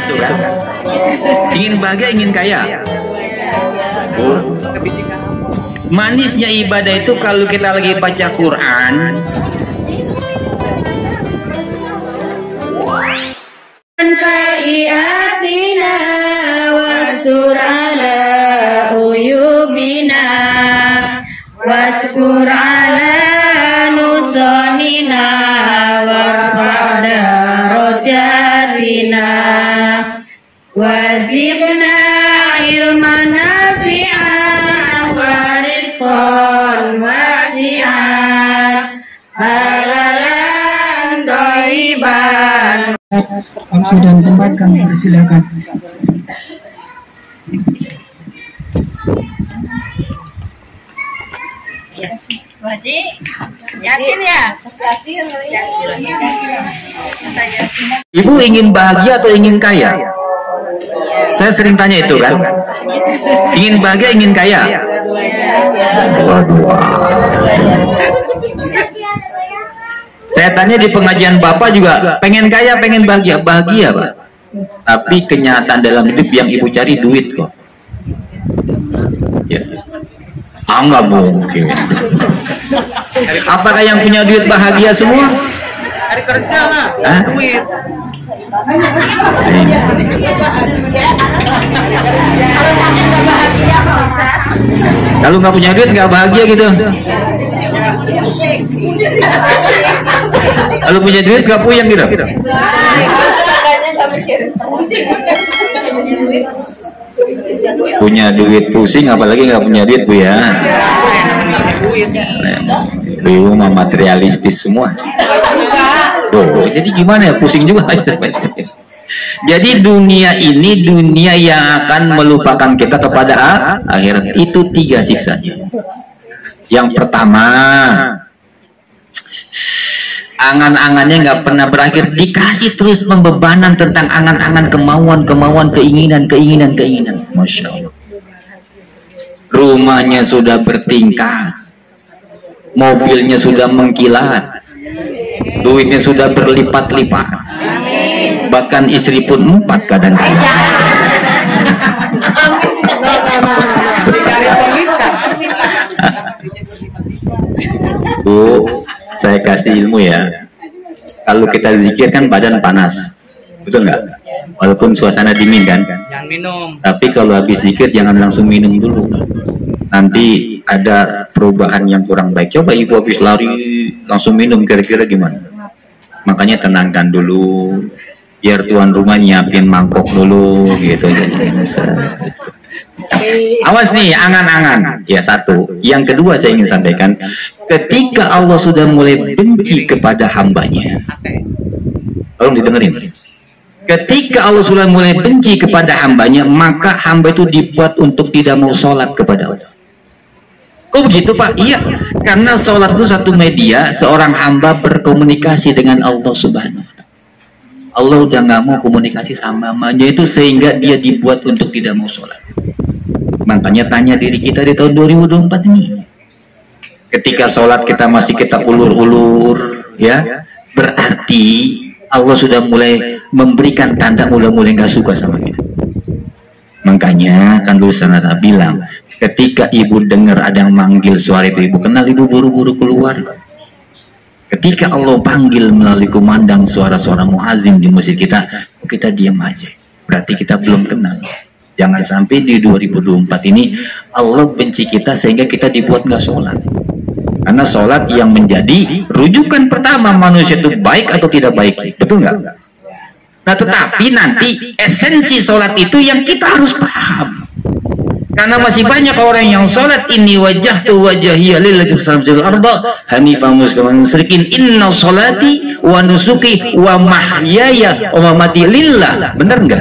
itu kan? Ingin bahagia, ingin kaya. Manisnya ibadah itu kalau kita lagi baca Quran, sayiatina wastur ala uyubina waskur ala nusonina warfa'da rojatina wazibna ilman nafi'an warizqan wasi'an halalan thayyiban. Waktu dan tempat kami persilakan. Haji, Yasin ya? Ibu ingin bahagia atau ingin kaya? Saya sering tanya itu kan. Ingin bahagia, ingin kaya? Saya tanya di pengajian Bapak juga, pengen kaya, pengen bahagia. Bahagia, Pak. Tapi kenyataan dalam hidup yang ibu cari duit kok. Ya. Nggak mungkin. Apakah yang punya duit bahagia semua? Hari kerja lah, duit. Kalau nggak punya duit nggak bahagia gitu. Kalau punya duit nggak puyeng gitu. Punya duit pusing, apalagi nggak punya duit, Bu ya. Ibu mah materialistis semua. Tuh, jadi gimana ya, pusing juga. Jadi dunia ini dunia yang akan melupakan kita kepada akhirat. Itu 3 siksanya. Yang pertama, angan-angannya nggak pernah berakhir, dikasih terus pembebanan tentang angan-angan, kemauan, keinginan. Masya Allah. Rumahnya sudah bertingkat, mobilnya sudah mengkilat, duitnya sudah berlipat-lipat, bahkan istri pun 4 kadang-kadang. Bu, saya kasih ilmu ya. Kalau kita zikir kan badan panas, betul nggak? Walaupun suasana dingin kan. Jangan minum. Tapi kalau habis zikir jangan langsung minum dulu. Nanti ada perubahan yang kurang baik. Coba ibu habis lari langsung minum, kira-kira gimana? Makanya tenangkan dulu. Biar tuan rumah nyiapin mangkok dulu, gitu. Awas nih, angan-angan. Ya, satu. Yang kedua saya ingin sampaikan, ketika Allah sudah mulai benci kepada hambanya, tolong didengerin. Ketika Allah sudah mulai benci kepada hambanya, maka hamba itu dibuat untuk tidak mau sholat kepada Allah. Kok begitu, Pak? Iya, karena sholat itu satu media seorang hamba berkomunikasi dengan Allah Subhanahu wa Ta'ala. Allah udah nggak mau komunikasi sama hambanya itu, sehingga dia dibuat untuk tidak mau sholat. Makanya tanya diri kita di tahun 2024 ini, ketika sholat kita masih kita ulur-ulur, ya, berarti Allah sudah mulai memberikan tanda mulai nggak suka sama kita. Makanya kan dulu saya bilang, ketika ibu dengar ada yang manggil suara itu, ibu kenal, ibu buru-buru keluar. Ketika Allah panggil melalui kumandang suara-suara muazin di masjid kita diam aja. Berarti kita belum kenal. Jangan sampai di 2024 ini Allah benci kita sehingga kita dibuat nggak sholat. Karena sholat yang menjadi rujukan pertama manusia itu baik atau tidak baik. Betul nggak? Nah, tetapi nanti esensi sholat itu yang kita harus paham. Karena masih banyak orang yang sholat, ini wajahtu wajahiyya lillahi fil arda hanifan musliman musyrikin inna sholati wa nusuki wa mahyaya wa mamati lillah. Benar nggak?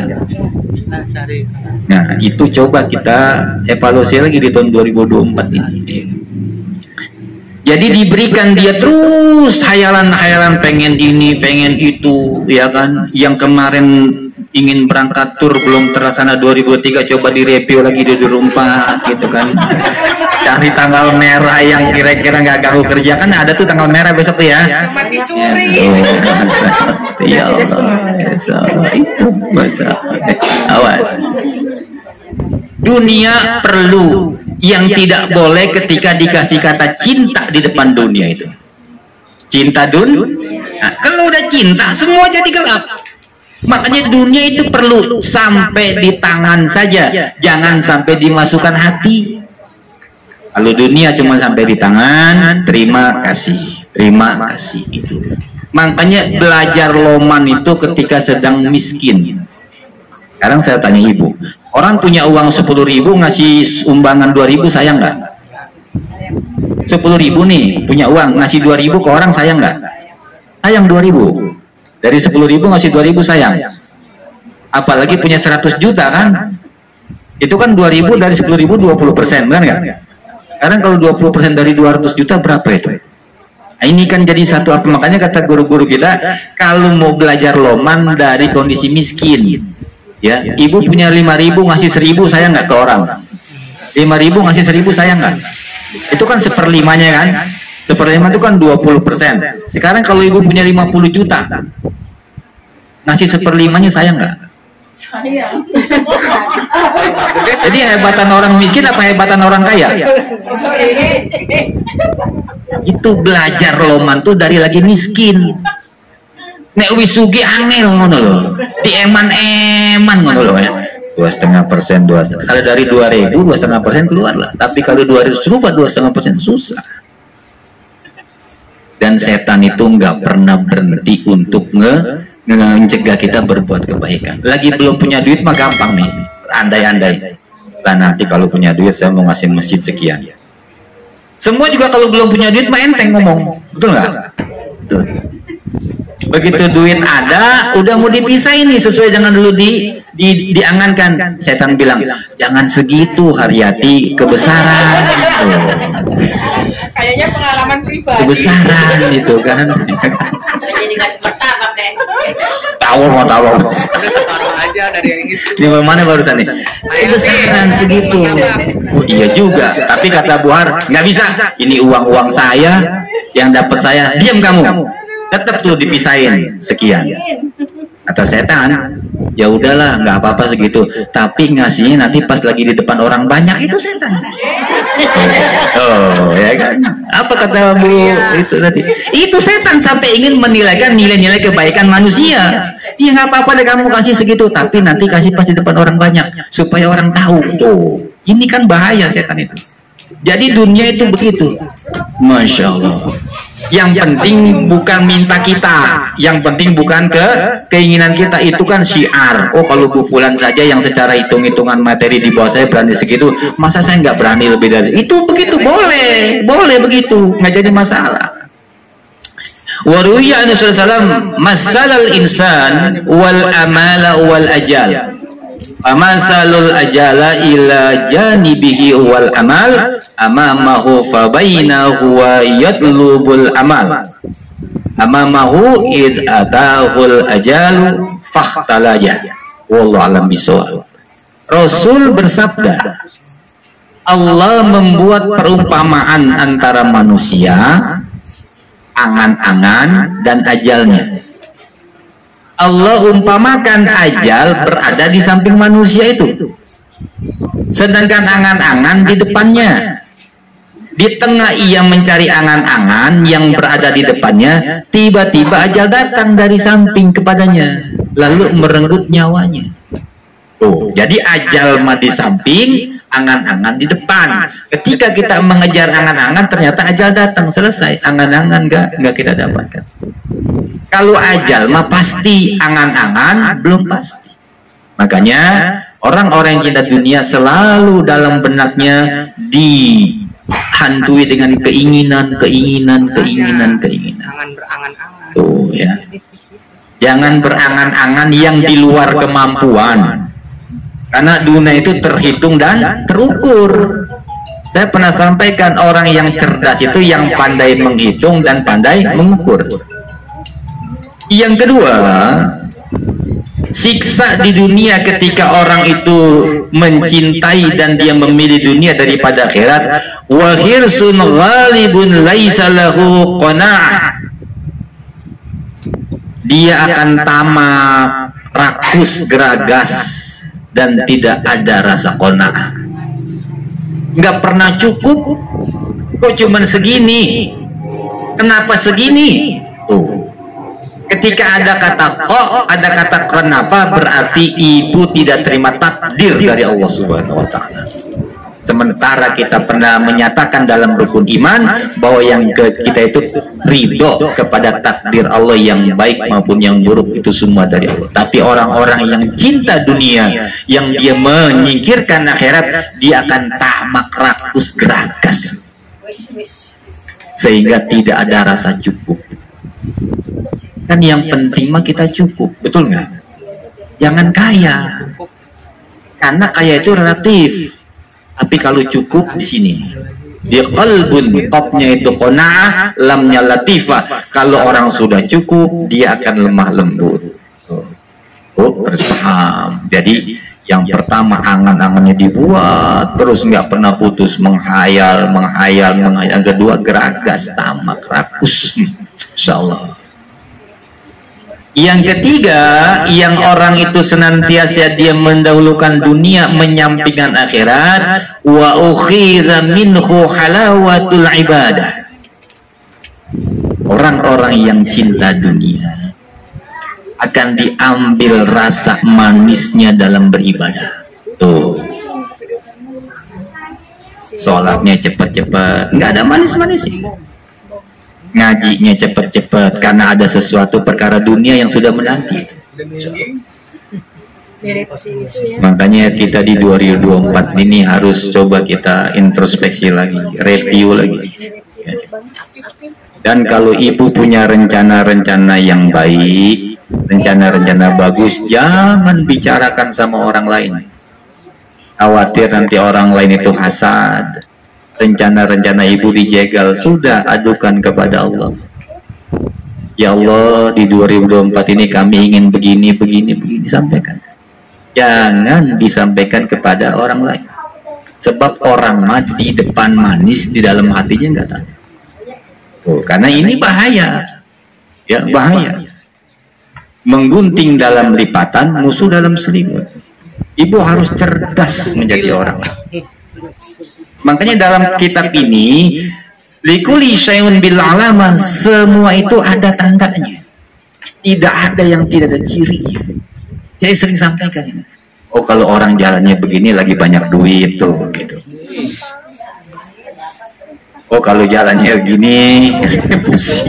Nah, itu coba kita evaluasi lagi di tahun 2024 ini. Jadi diberikan dia terus hayalan-hayalan, pengen ini, pengen itu, ya kan? Yang kemarin ingin berangkat tur belum terlaksana 2003, coba direview lagi di 2024 gitu kan. Cari tanggal merah yang kira-kira nggak ganggu kerja, kan ada tuh tanggal merah besok tuh ya. Mati suri. Ya Allah, itu bahasa. Awas. Dunia perlu, yang tidak boleh ketika dikasih kata cinta di depan dunia itu. Cinta nah, kalau udah cinta semua jadi gelap. Makanya dunia itu perlu sampai di tangan saja, jangan sampai dimasukkan hati. Kalau dunia cuma sampai di tangan, terima kasih itu. Makanya belajar loman itu ketika sedang miskin. Sekarang saya tanya ibu, orang punya uang 10.000 ngasih sumbangan 2.000, sayang nggak? 10.000 nih punya uang ngasih 2.000 ke orang, sayang nggak? Sayang 2.000. Dari 10.000 ngasih 2.000 sayang. Apalagi punya 100 juta kan? Itu kan 2.000 dari 10.000 20%, benar nggak? Sekarang kalau 20% dari 200 juta berapa itu? Nah, ini kan jadi satu apa, makanya kata guru-guru kita, kalau mau belajar loman dari kondisi miskin, ya, ibu punya 5.000 ngasih 1.000, sayang nggak ke orang? 5.000 ngasih 1.000, sayang nggak? Itu kan 1/5-nya kan? 1/5 itu kan 20%. Sekarang kalau ibu punya 50 juta ngasih 1/5-nya, sayang nggak? Sayang. Jadi hebatan orang miskin apa hebatan orang kaya? Itu belajar loman tuh dari lagi miskin. Nek wisugi angel ngono lho, dieman-eman ngono lho ya. 2,5%, 2,5%. Kalau dari 2.000 2,5% keluar lah. Tapi kalau 200 rupiah 2,5% susah. Dan setan itu nggak pernah berhenti untuk mencegah kita berbuat kebaikan. Lagi belum punya duit mah gampang nih, andai-andai. Lah nanti kalau punya duit saya mau ngasih masjid sekian. Semua juga kalau belum punya duit mah enteng ngomong, betul nggak? Betul. Begitu duit ada, udah mau dipisahin nih sesuai dengan dulu diangankan. Setan bilang, jangan segitu Haryati, kebesaran. Gitu. Kayaknya pengalaman pribadi. Kebesaran gitu kan. Jadi nggak martabak deh. Tahu mau tahu. Udah separuh aja dari yang itu. Di mana barusan nih? Kebesaran segitu. Oh iya juga. Tapi kata Buhar, nggak bisa. Ini uang saya, yang dapat saya. Diam kamu. Tetap tuh dipisahin sekian. Kata setan, ya udahlah nggak apa-apa segitu, tapi ngasihnya nanti pas lagi di depan orang banyak, itu setan. Oh ya kan, apa kata Bu itu tadi, itu setan sampai ingin menilaikan nilai-nilai kebaikan manusia. Iya nggak apa-apa deh kamu kasih segitu, tapi nanti kasih pas di depan orang banyak supaya orang tahu. Tuh ini kan bahaya setan itu. Jadi dunia itu begitu. Masya Allah. Yang penting bukan minta kita, yang penting bukan keinginan kita, itu kan syiar. Oh kalau Bu Fulan saja yang secara hitung-hitungan materi di bawah saya berani segitu, masa saya nggak berani lebih dari itu? Begitu boleh begitu, nggak jadi masalah. Waruya Rasulullah masalal insan wal amala wal ajal. Amasalul ajala ila janibihi wal amal amamahu fabainahu wa yatlubul amal amamahu id atahul ajalu fahtalaja. Wallahu alam bisawab. Rasul bersabda, Allah membuat perumpamaan antara manusia, angan-angan dan ajalnya. Allah umpamakan ajal berada di samping manusia itu, sedangkan angan-angan di depannya. Di tengah ia mencari angan-angan yang berada di depannya, tiba-tiba ajal datang dari samping kepadanya, lalu merenggut nyawanya. Tuh, jadi ajal mah di samping, angan-angan di depan. Ketika kita mengejar angan-angan, ternyata ajal datang, selesai. Angan-angan nggak kita dapatkan. Kalau ajal mah pasti, angan-angan belum pasti. Makanya orang-orang yang cinta dunia selalu dalam benaknya dihantui dengan keinginan. Jangan berangan-angan. Tuh ya. Jangan berangan-angan yang di luar kemampuan. Karena dunia itu terhitung dan terukur. Saya pernah sampaikan, orang yang cerdas itu yang pandai menghitung dan pandai mengukur. Yang kedua, siksa di dunia ketika orang itu mencintai dan dia memilih dunia daripada akhirat. Wa hirsun ghalibun laisa lahu qana'ah. dia akan tamak, rakus, geragas, dan tidak ada rasa qanaah. Nggak pernah cukup, kok cuman segini? Kenapa segini? Tuh. Ketika ada kata kok, ada kata kenapa, berarti ibu tidak terima takdir dari Allah Subhanahu wa Ta'ala. Sementara kita pernah menyatakan dalam rukun iman bahwa yang kita itu ridho kepada takdir Allah yang baik maupun yang buruk, itu semua dari Allah. Tapi orang-orang yang cinta dunia, yang dia menyingkirkan akhirat, dia akan tamak, rakus, geragas, sehingga tidak ada rasa cukup. Kan yang penting mah kita cukup, betul nggak? Jangan kaya, karena kaya itu relatif. Tapi kalau cukup di sini, di qalbun, qafnya itu qanaah, lamnya latifah. Kalau orang sudah cukup, dia akan lemah lembut. Oh, harus paham. Jadi yang pertama, angan-angannya dibuat terus, nggak pernah putus, menghayal. Yang kedua, geragas, tamak, rakus, insyaallah. Yang ketiga, yang orang itu senantiasa dia mendahulukan dunia, menyampingkan akhirat. Wa ukhidha minhu halawatul ibadah. Orang-orang yang cinta dunia akan diambil rasa manisnya dalam beribadah. Tuh, sholatnya cepat-cepat, nggak ada manis-manisnya. Ngajinya cepat-cepat, karena ada sesuatu perkara dunia yang sudah menanti. Makanya kita di 2024 ini harus coba kita introspeksi lagi, review lagi. Dan kalau ibu punya rencana-rencana yang baik, rencana-rencana bagus, jangan bicarakan sama orang lain. Khawatir nanti orang lain itu hasad. Rencana-rencana ibu dijegal, sudah adukan kepada Allah. Ya Allah, di 2024 ini kami ingin begini, sampaikan. Jangan disampaikan kepada orang lain. Sebab orang mati depan manis, di dalam hatinya nggak tahu. Oh, karena ini bahaya. Ya, bahaya. Menggunting dalam lipatan, musuh dalam selimut. Ibu harus cerdas menjadi orang. Makanya dalam kitab ini, likuli syai'un bil alamah, semua itu ada tandanya. Tidak ada yang tidak ada cirinya. Saya sering sampaikan ini. Oh, kalau orang jalannya begini lagi banyak duit tuh, gitu. Oh, kalau jalannya gini, pusing.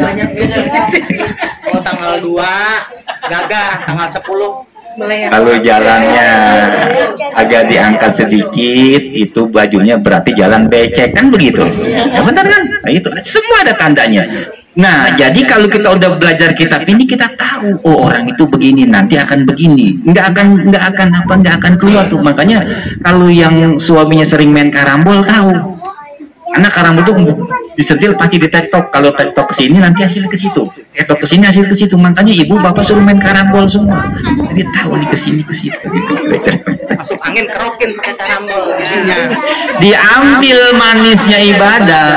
Oh, tanggal 2 gagah, tanggal 10 kalau jalannya agak diangkat sedikit, itu bajunya berarti jalan becek, kan begitu? Ya benar kan? Nah, itu semua ada tandanya. Nah, jadi kalau kita udah belajar kitab ini, kita tahu, oh orang itu begini, nanti akan begini, nggak akan keluar tuh. Makanya kalau yang suaminya sering main karambol, tahu. Karena karambol tuh disetil pasti di TikTok. Kalau TikTok ke sini nanti hasil ke situ. TikTok ke sini hasil ke situ. Makanya ibu bapak suruh main karambol semua. Jadi tahu nih ke sini ke situ. Masuk angin kerokin pakai karambol. Diambil manisnya ibadah.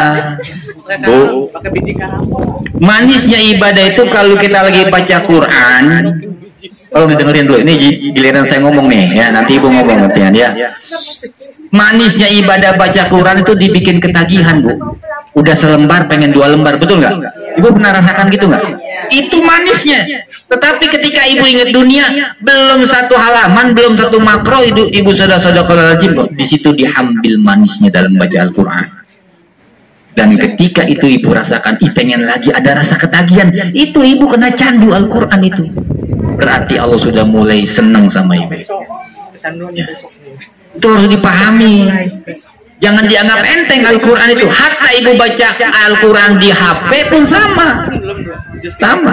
Bu, pakai biji karambol. manisnya ibadah itu kalau kita lagi baca Quran. Kalau dengerin dulu, ini giliran saya ngomong nih ya. Nanti ibu ngomong nantian ya. Manisnya ibadah baca Quran itu dibikin ketagihan, Bu. Udah selembar pengen 2 lembar, betul nggak? Ibu pernah rasakan gitu nggak? Itu manisnya. Tetapi ketika ibu ingat dunia, belum satu halaman, belum satu makro, ibu sadaqallahul azim kok. Di situ diambil manisnya dalam baca Al-Quran. Dan ketika itu ibu rasakan, pengen lagi, ada rasa ketagihan, itu ibu kena candu Al-Quran itu. Berarti Allah sudah mulai senang sama ibu. Ya. Itu harus dipahami. Jangan dianggap enteng Al-Quran itu. Hatta ibu baca Al-Quran di HP pun sama. Sama.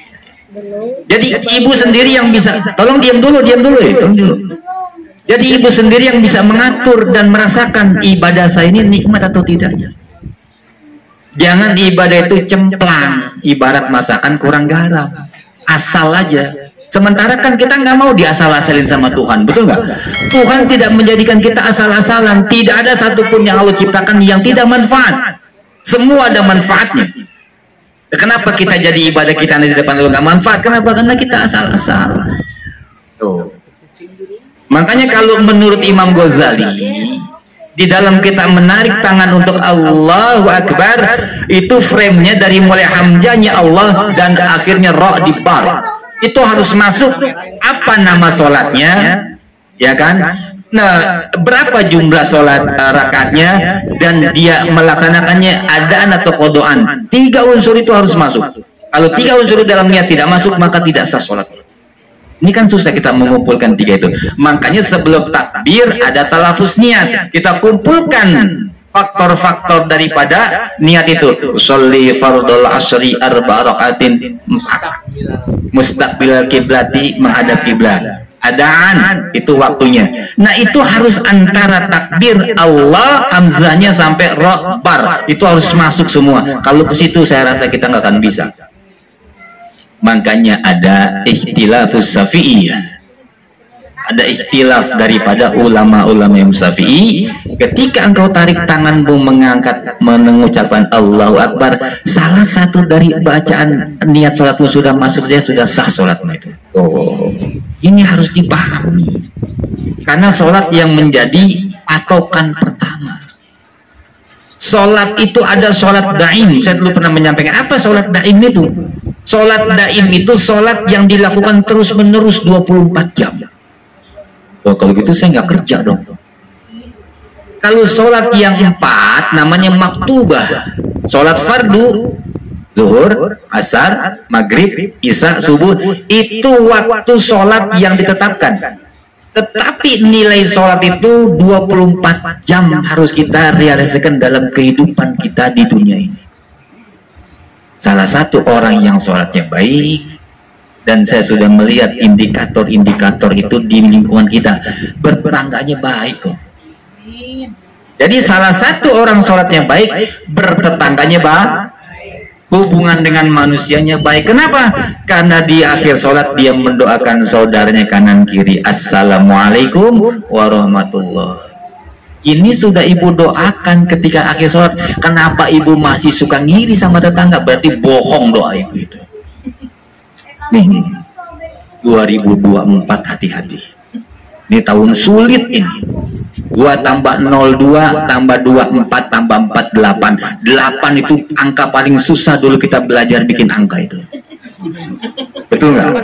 Jadi ibu sendiri yang bisa. Tolong diam dulu ya. Tolong dulu. Jadi ibu sendiri yang bisa mengatur dan merasakan ibadah saya ini nikmat atau tidaknya. Jangan ibadah itu cemplang. Ibarat masakan kurang garam. Asal aja. Sementara kan kita nggak mau diasal-asalin sama Tuhan, betul nggak? Tuhan tidak menjadikan kita asal-asalan. Tidak ada satupun yang Allah ciptakan yang tidak manfaat. Semua ada manfaatnya. Kenapa kita jadi ibadah kita di depan Allah nggak manfaat? Kenapa? Karena kita asal-asalan. Tuh. Makanya kalau menurut Imam Ghazali, di dalam kita menarik tangan untuk Allahu Akbar, itu framenya dari mulai hamzahnya Allah dan akhirnya ra di bar. Itu harus masuk apa nama sholatnya, ya kan? Nah, berapa jumlah sholat rakaatnya dan dia melaksanakannya adaan atau kodoan. 3 unsur itu harus masuk. Kalau 3 unsur dalam niat tidak masuk, maka tidak sah sholat. Ini kan susah kita mengumpulkan 3 itu. Makanya sebelum takbir ada talafuz niat. Kita kumpulkan faktor-faktor daripada niat itu. Sholli fardhul asri 4 rakaatin, mustaqbilal kiblati, menghadap kiblat. Adaan itu waktunya. Nah, itu harus antara takbir Allah hamzahnya sampai ra bar. Itu harus masuk semua. Kalau ke situ saya rasa kita nggak akan bisa. Makanya ada ikhtilafus Syafi'iyah. Ada ikhtilaf daripada ulama-ulama yang Syafi'i. Ketika engkau tarik tanganmu mengucapkan Allahu Akbar, salah satu dari bacaan niat sholatmu sudah masuk, dia sudah sah sholatmu itu. Oh, ini harus dipahami. Karena sholat yang menjadi patokan pertama. Sholat itu ada sholat daim. Saya dulu pernah menyampaikan apa sholat daim itu. Sholat daim itu sholat yang dilakukan terus-menerus 24 jam. Oh, kalau gitu saya nggak kerja dong. Kalau sholat yang 4 namanya maktubah. Sholat fardu, zuhur, asar, maghrib, isya, subuh, itu waktu sholat yang ditetapkan. Tetapi nilai sholat itu 24 jam harus kita realisasikan dalam kehidupan kita di dunia ini. Salah satu orang yang sholatnya baik, dan saya sudah melihat indikator-indikator itu di lingkungan kita, bertetangganya baik kok. Jadi salah satu orang sholatnya baik, bertetangganya baik, hubungan dengan manusianya baik. Kenapa? Karena di akhir sholat dia mendoakan saudaranya kanan kiri, assalamualaikum warahmatullahi. Ini sudah ibu doakan ketika akhir sholat. Kenapa ibu masih suka ngiri sama tetangga? Berarti bohong doa ibu itu. Nih. 2024 hati-hati. Ini tahun sulit ini. 2 tambah 02 tambah 24 tambah 48. 8 itu angka paling susah dulu kita belajar bikin angka itu. Betul nggak?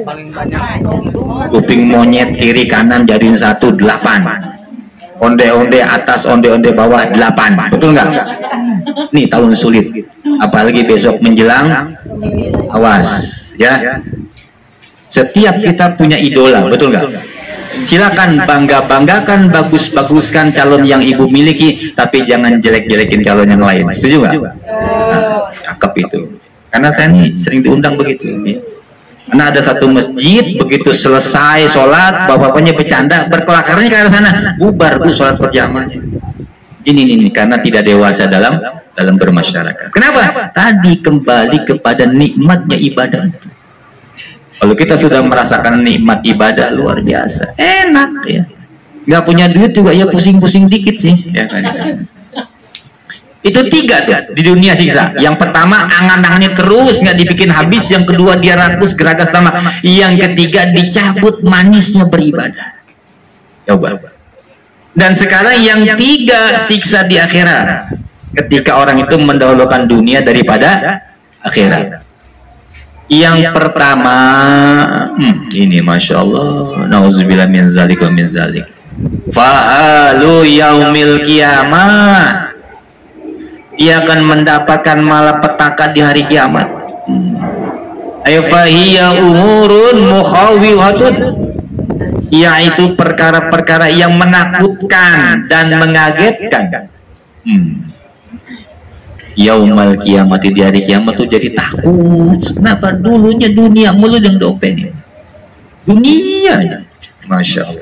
Kuping monyet kiri kanan jadiin 1, 8. Onde-onde atas, onde-onde bawah 8. Betul nggak? Nih tahun sulit. Apalagi besok menjelang, awas ya. Setiap kita punya idola, betul nggak? Silakan bangga-banggakan, bagus-baguskan calon yang ibu miliki, tapi jangan jelek-jelekin calon yang lain. Setuju nggak? Nah, cakep itu. Karena saya nih sering diundang begitu. Karena ada satu masjid, begitu selesai sholat, bapak-bapaknya bercanda, berkelakarnya ke arah sana, bubar bu sholat berjamaahnya. Ini karena tidak dewasa dalam bermasyarakat. Kenapa? Tadi kembali kepada nikmatnya ibadah itu. Kalau kita sudah merasakan nikmat ibadah luar biasa, enak ya. Nggak punya duit juga ya pusing-pusing dikit sih, ya kan? Itu 3 tuh di dunia siksa. Yang pertama angan-angannya terus nggak dibikin habis. Yang kedua dia rakus geragas sama. Yang ketiga dicabut manisnya beribadah. Coba. Dan sekarang yang 3 siksa di akhirat. Ketika orang itu mendahulukan dunia daripada akhirat. Yang pertama, ini masya Allah, nauzubillah min zalik wa min zalik. Fa'alu yaumil qiyamah. Dia akan mendapatkan malapetaka di hari kiamat. Ayfahiya umurun mukhawwihatun, yaitu perkara-perkara yang menakutkan dan mengagetkan. Yaumal kiamat, di hari kiamat tuh jadi takut. Kenapa? Dulunya dunia mulu yang dopen. Dunia, masya Allah.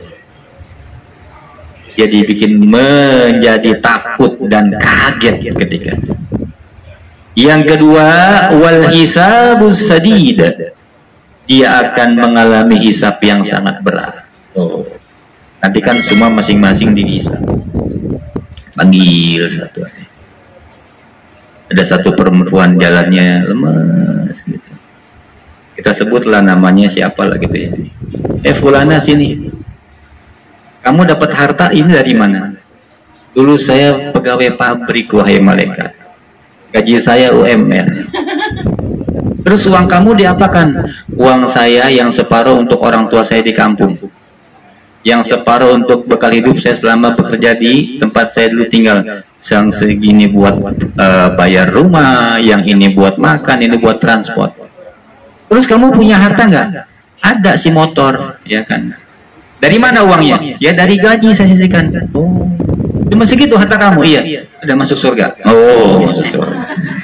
Jadi bikin menjadi takut dan kaget ketika. Yang kedua, wal hisabus sadid. Dia akan mengalami hisab yang sangat berat. Oh. Nanti kan semua masing-masing dihisab. Panggil satu. Ada satu perempuan jalannya lemes gitu. Kita sebutlah namanya siapa lah gitu ya. Fulana sini. Kamu dapat harta ini dari mana? Dulu saya pegawai pabrik, wahai malaikat. Gaji saya UMR. Terus uang kamu diapakan? Uang saya yang separuh untuk orang tua saya di kampung. Yang separuh untuk bekal hidup saya selama bekerja di tempat saya dulu tinggal. Yang segini buat bayar rumah, yang ini buat makan, ini buat transport. Terus kamu punya harta nggak? Ada si motor, ya kan? Dari mana uangnya? Ya dari gaji saya sisihkan. Oh, cuma segitu harta kamu? Iya. Udah masuk surga. Oh, masuk surga.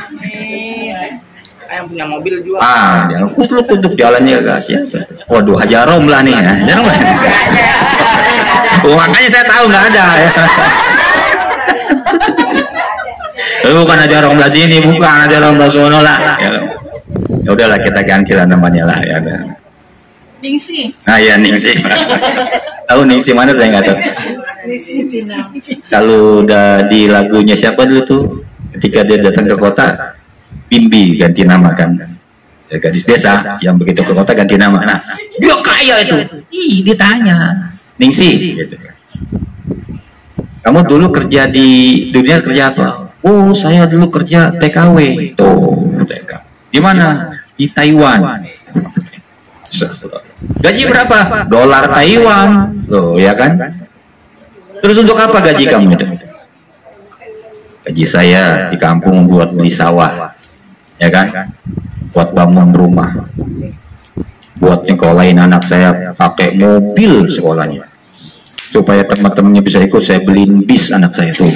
Yang punya mobil juga. Jangan kutuk jalannya gak siapa. Waduh, Hajarom lah nih. Hajarom lah. Makanya saya tahu nggak ada. Ya. Bukan Hajarom lah sini, bukan Hajarom lah sono lah. Ya udahlah, kita gantilah namanya lah ya. Ningsi. Ya Ningsi. Tahu Ningsi mana saya nggak tahu. Kalau udah di lagunya siapa dulu tuh, ketika dia datang ke kota, Bimbi ganti nama kan, ya, gadis desa yang begitu ke kota ganti nama. Nah, dia kaya itu. Ditanya, Ningsi, gitu. Kamu dulu kerja di dunia kerja apa? Oh, saya dulu kerja TKW. Tuh, TKW. Di mana? Di Taiwan. Gaji berapa? Dolar Taiwan. Loh, ya kan? Terus untuk apa gaji kamu itu? Gaji saya di kampung buat beli sawah. Ya kan, buat bangun rumah, buat nyekolahin anak saya pakai mobil sekolahnya, supaya teman-temannya bisa ikut. Saya beliin bis anak saya tuh.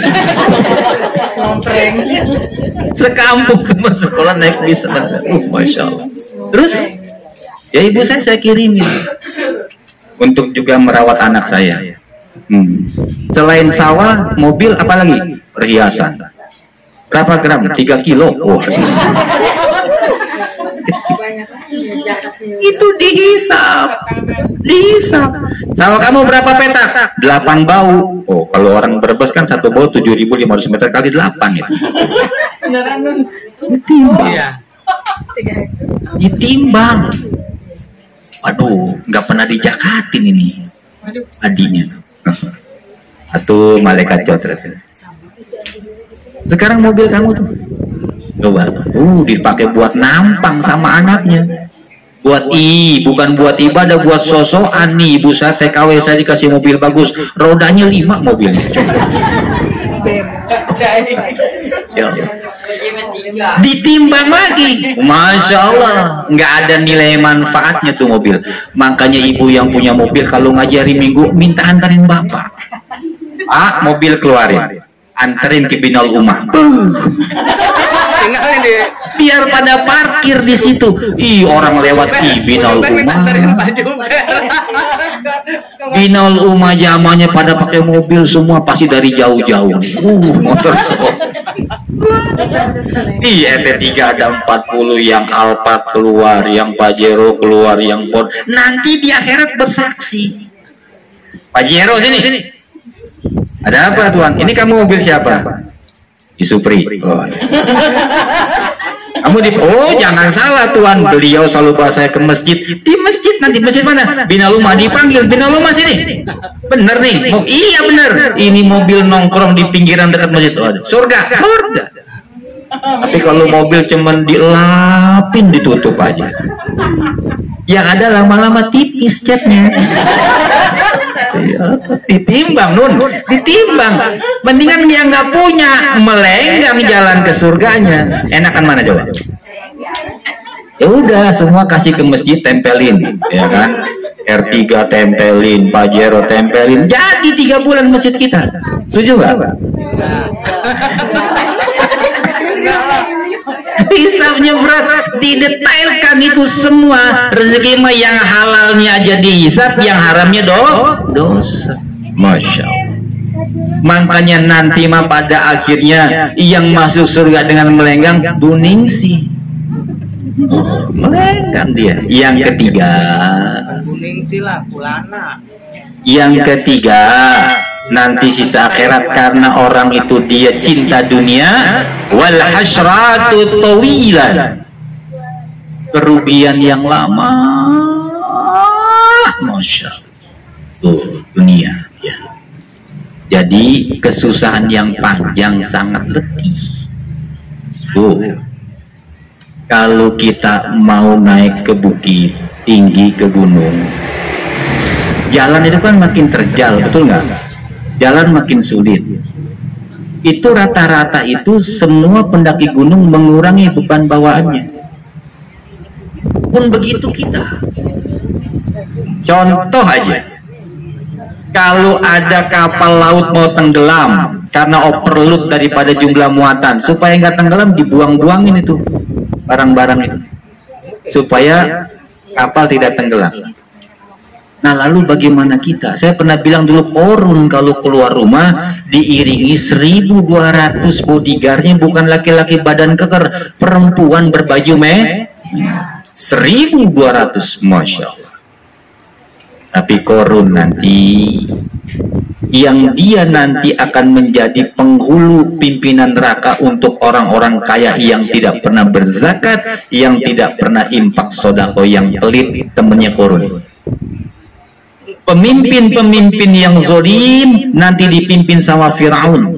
Sekampung teman sekolah naik bis anak saya. Masya Allah. Terus ya ibu saya kirimin untuk juga merawat anak saya. Selain sawah, mobil, apalagi perhiasan. Berapa gram? 3 kilo. Itu dihisap. Sawah kamu berapa petak? 8 bau. Oh, kalau orang Brebes kan 1 bau 7.500 meter kali 8 itu. Ditimbang. Waduh, nggak pernah dijakatin ini. Adinya. Atau malaikat jotret. Sekarang mobil kamu tuh, coba, dipakai buat nampang sama anaknya, buat bukan buat ibadah, buat sosokan nih. Ibu saya TKW, saya dikasih mobil bagus, rodanya 5 mobilnya. Ya. Ditimbang lagi, Masya Allah, nggak ada nilai manfaatnya tuh mobil. Makanya ibu yang punya mobil kalau ngaji hari Minggu minta antarin bapak. Mobil keluarin, anterin ke Binal Umah. Biar pada parkir di situ. Orang lewat Binal Umah. Binal Umah zamannya pada pakai mobil semua, pasti dari jauh-jauh. Motor sok. ET3 ada 40, yang Alphard keluar, yang Pajero keluar, yang Ford. Nanti di akhirat bersaksi. Pajero sini. Ada apa tuan? Ini kamu mobil siapa? Supri. Kamu jangan salah tuan, beliau selalu bawa saya ke masjid. Di masjid, nanti masjid mana? Binal Umah, dipanggil Binal Umah sini. Bener nih? Iya bener. Ini mobil nongkrong di pinggiran dekat masjid. Surga. Tapi kalau mobil cuman dilapin, ditutup aja. Yang ada lama-lama tipis catnya. Ditimbang ditimbang. Mendingan dia nggak punya, melenggang jalan ke surganya. Enakan mana coba? Ya udah, semua kasih ke masjid, tempelin, ya kan? R3 tempelin, Pajero tempelin, jadi 3 bulan masjid kita. Setuju nggak? Hisabnya berat, didetailkan itu semua. Rezeki mah yang halalnya aja dihisab, yang haramnya dosa. Masya Allah. Makanya nanti mah pada akhirnya yang masuk surga dengan melenggang Buningsi. Melenggang dia. Yang ketiga, Buningsi lah, Fulana. Yang ketiga, nanti sisa akhirat, karena orang itu dia cinta dunia. Wal hasratu tawilan, kerugian yang lama, masya Allah, tuh dunia ya. Jadi kesusahan yang panjang sangat letih. Tuh, kalau kita mau naik ke bukit tinggi, ke gunung, jalan itu kan makin terjal, betul nggak? Jalan makin sulit. Itu rata-rata itu semua pendaki gunung mengurangi beban bawaannya. Pun begitu kita. Contoh aja, kalau ada kapal laut mau tenggelam karena overload daripada jumlah muatan, supaya nggak tenggelam dibuang-buangin itu barang-barang itu, supaya kapal tidak tenggelam. Nah, lalu bagaimana kita? Saya pernah bilang dulu, Korun kalau keluar rumah diiringi 1.200 bodyguardnya, bukan laki-laki badan keker, perempuan berbaju 1.200, masya Allah. Tapi Korun nanti, yang dia nanti akan menjadi penghulu pimpinan neraka untuk orang-orang kaya yang tidak pernah berzakat, yang tidak pernah infak sodako, yang pelit, temannya Korun. Pemimpin-pemimpin yang zalim nanti dipimpin sama Firaun.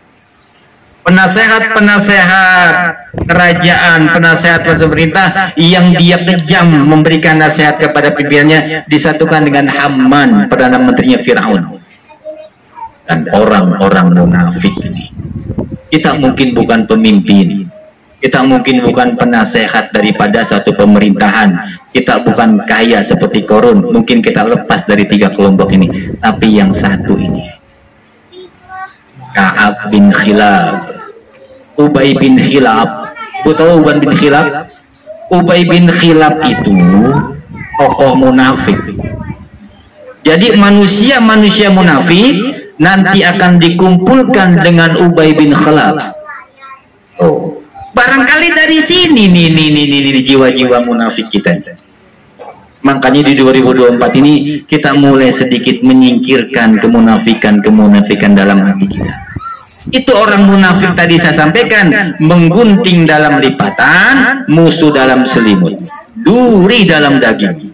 Penasehat-penasehat kerajaan, penasehat pemerintah yang dia kejam memberikan nasihat kepada pimpinannya disatukan dengan Haman, perdana menterinya Firaun. Dan orang-orang munafik ini, kita mungkin bukan pemimpin, kita mungkin bukan penasehat daripada satu pemerintahan, kita bukan kaya seperti Korun, mungkin kita lepas dari 3 kelompok ini. Tapi yang satu ini, Ka'ab bin Khilab, Ubay bin Khilab, tahu Ubay bin Khilab? Ubay bin Khilab itu tokoh munafik. Jadi manusia-manusia munafik nanti akan dikumpulkan dengan Ubay bin Khilab. Oh, barangkali dari sini nih jiwa-jiwa munafik kita. Makanya di 2024 ini kita mulai sedikit menyingkirkan kemunafikan dalam hati kita. Itu orang munafik tadi saya sampaikan, menggunting dalam lipatan, musuh dalam selimut, duri dalam daging.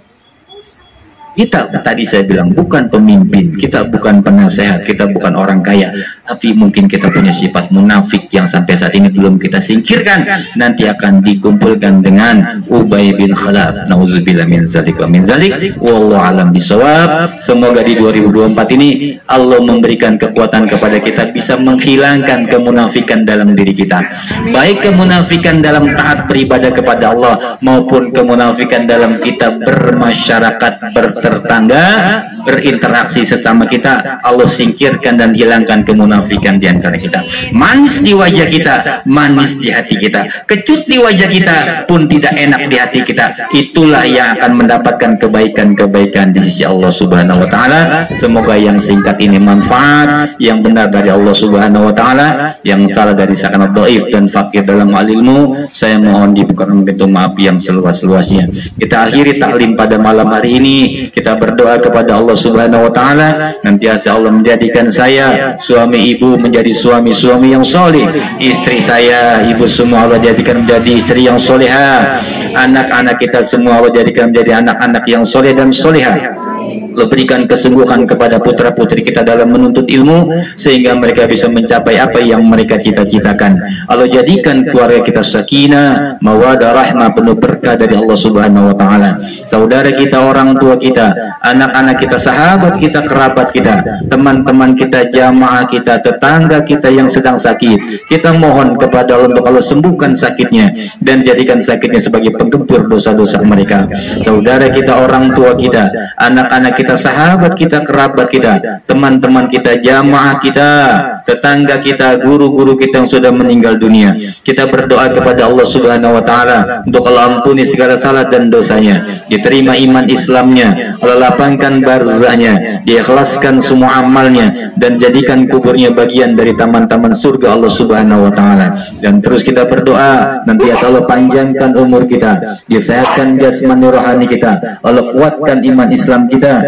Kita tadi saya bilang bukan pemimpin, kita bukan penasehat, kita bukan orang kaya, tapi mungkin kita punya sifat munafik yang sampai saat ini belum kita singkirkan. Nanti akan dikumpulkan dengan Ubay bin Khalaf. Nauzubillah min zalik wa min zalik. Wallahu alam bisawab. Semoga di 2024 ini Allah memberikan kekuatan kepada kita bisa menghilangkan kemunafikan dalam diri kita. Baik kemunafikan dalam taat beribadah kepada Allah maupun kemunafikan dalam kita bermasyarakat, bertetangga, berinteraksi sesama kita. Allah singkirkan dan hilangkan kemunafikan di antara kita. Manis di wajah kita, manis di hati kita. Kecut di wajah kita pun tidak enak di hati kita. Itulah yang akan mendapatkan kebaikan-kebaikan di sisi Allah Subhanahu wa taala. Semoga yang singkat ini manfaat, yang benar dari Allah Subhanahu wa taala, yang salah dari sanad dhaif dan fakir dalam hal ilmu, saya mohon dibukakan pintu maaf yang seluas-luasnya. Kita akhiri taklim pada malam hari ini. Kita berdoa kepada Allah Subhanahu wa taala, nantiasa Allah menjadikan saya, suami ibu menjadi suami-suami yang soleh, istri saya, ibu semua Allah jadikan menjadi istri yang soleha, anak-anak kita semua Allah jadikan menjadi anak-anak yang soleh dan soleha. Allah berikan kesungguhan kepada putra-putri kita dalam menuntut ilmu sehingga mereka bisa mencapai apa yang mereka cita-citakan. Allah jadikan keluarga kita sakinah, mawaddah, rahmah, penuh berkah dari Allah Subhanahu wa taala. Saudara kita, orang tua kita, anak-anak kita, sahabat kita, kerabat kita, teman-teman kita, jamaah kita, tetangga kita yang sedang sakit, kita mohon kepada Allah untuk Allah sembuhkan sakitnya dan jadikan sakitnya sebagai penggempur dosa-dosa mereka. Saudara kita, orang tua kita, anak-anak kita, sahabat kita, kerabat kita, teman-teman kita, jamaah kita, tetangga kita, guru-guru kita yang sudah meninggal dunia, kita berdoa kepada Allah Subhanahu wa taala untuk Allah ampuni segala salah dan dosanya, diterima iman Islamnya, Allah lapangkan barzahnya, diikhlaskan semua amalnya dan jadikan kuburnya bagian dari taman-taman surga Allah Subhanahu wa taala. Dan terus kita berdoa nanti Allah panjangkan umur kita, disehatkan jasmani rohani kita, Allah kuatkan iman Islam kita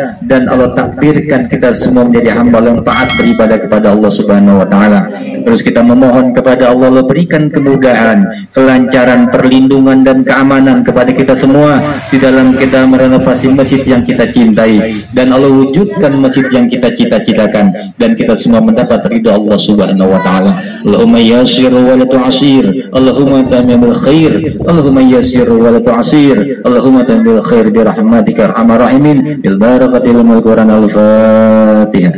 dan Allah takdirkan kita semua menjadi hamba yang taat beribadah kepada Allah Subhanahu wa taala. Terus kita memohon kepada Allah berikan kemudahan, kelancaran, perlindungan dan keamanan kepada kita semua di dalam kita merenovasi masjid yang kita cintai, dan Allah wujudkan masjid yang kita cita-citakan dan kita semua mendapat ridha Allah Subhanahu wa taala. Allahumma yassir wa la tu'sir, Allahumma tamimil khair, Allahumma yassir wa la tu'sir, Allahumma tamimil khair bi rahmatika arhamar rahimin bil barakatil Quran al-Fatihah.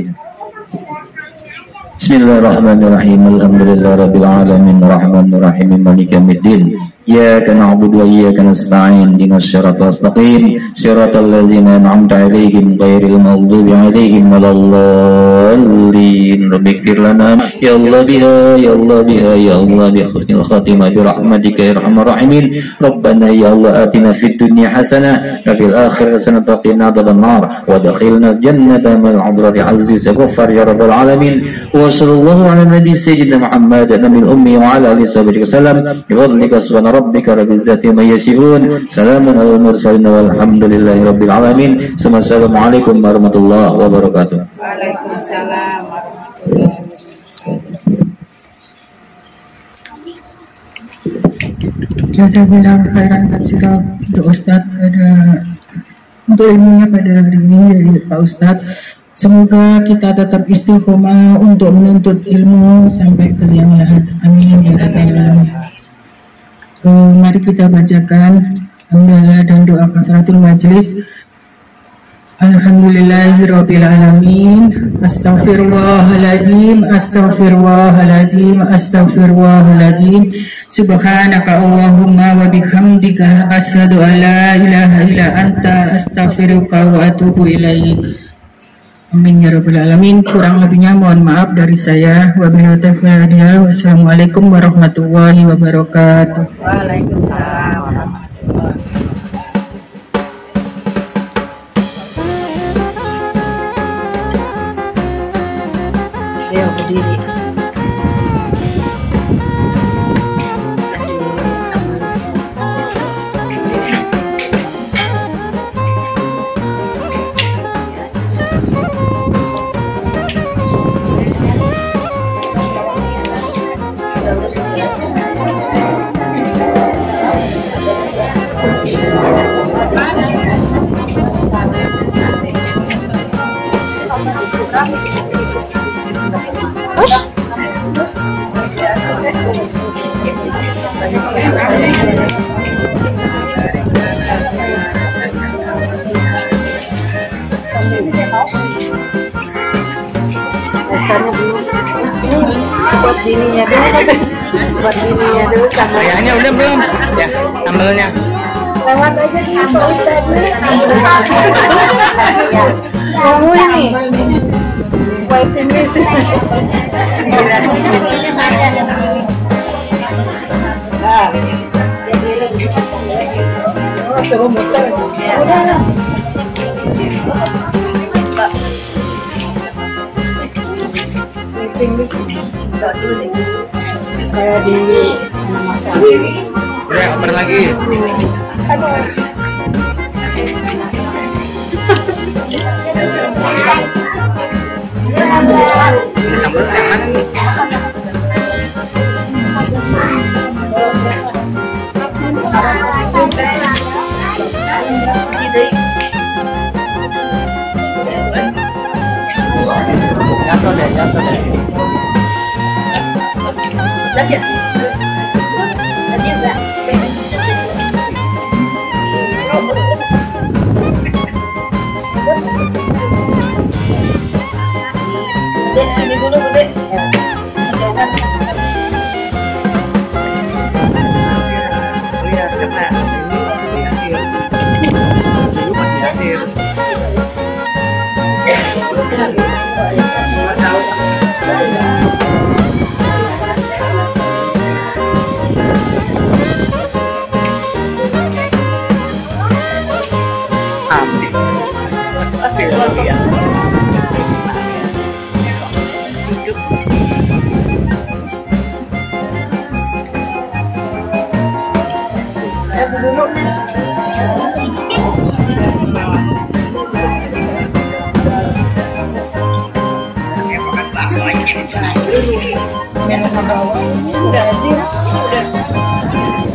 Bismillahirrahmanirrahim. Alhamdulillahirabbil alamin arrahmanir rahim maliki yaumiddin. Iyyaka na'budu wa iyyaka nasta'in ihdinas siratal mustaqim siratal ladzina an'amta 'alaihim ghairil maghdubi 'alaihim waladdallin. Rabbighfir lana ya Allah biha ya Allah biha ya Allah bi husnil khatimah bi rahmatika ya arhamar rahimin. Rabbana ya Allah atina fid dunya hasanah wa fil akhirati hasanah wa qina adzabannar wa adkhilna jannata ma'al abrari aziz ghaffar ya rabbal alamin. Wa sallallahu ala nabi sayyidina Muhammad nabil ummi wa ala alihi wasallam bi fadlika subhana rabbika rabbil izzati amma yasifun, salamun alal mursalin walhamdulillahi rabbil alamin. Assalamualaikum warahmatullahi wabarakatuh. Waalaikumsalam warahmatullahi wabarakatuh. Jazakallah khairan katsira untuk Ustadz untuk ilmunya pada hari ini dari Pak Ustadz. Semoga kita tetap istiqomah untuk menuntut ilmu sampai ke liang lahat. Amin ya rabbal alamin. Mari kita bacakan hamdalah dan doa kafaratul majelis. Alhamdulillahirabbil alamin. Astaghfirullahaladzim, astaghfirullahaladzim, astaghfirullahaladzim. Subhanaka Allahumma wa bihamdika asyhadu an la ilaha illa anta astaghfiruka wa atubu ilaik. Amin ya rabbal alamin. Kurang lebihnya mohon maaf dari saya. Wabillahi taufiq. Wassalamualaikum warahmatullahi wabarakatuh. Waalaikumsalam warahmatullahi wabarakatuh. Ayo berdiri. Kasih sambal semua. Buat bininya dulu, buat bininya dulu sama. Ayahnya udah belum? Ya, sambelnya. Lewat aja di Pak Ustadz. Kamu ini waiting list. Suruh muter. Udah. Waiting list. Saya di masak. Udah, oper lagi. Sambal yang mana nih? Jatuh deh. Lagi ya? Lagi enggak? Dek, sini dulu, Dek. Jauhan. Iya, karena ini dulu masih akhir. Memang udah